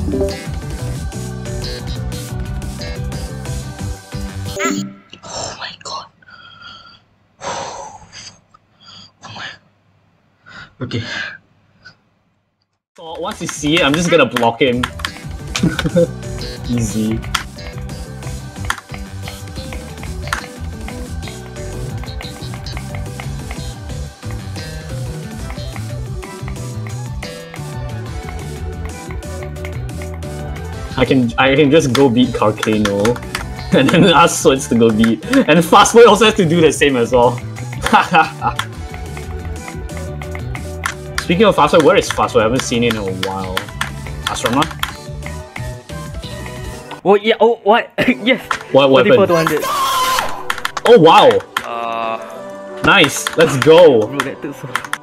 Oh my god. Okay. So once you see it, I'm just gonna block him. Easy. I can just go beat Carcano, and then ask Swords to go beat, and Fastboy also has to do the same as well. Speaking of Fastboy, where is Fastboy? I haven't seen it in a while. Asrama? Oh yeah. Oh what? Yes. What happened? 200. Oh wow! Nice. Let's go. Bro, that took so.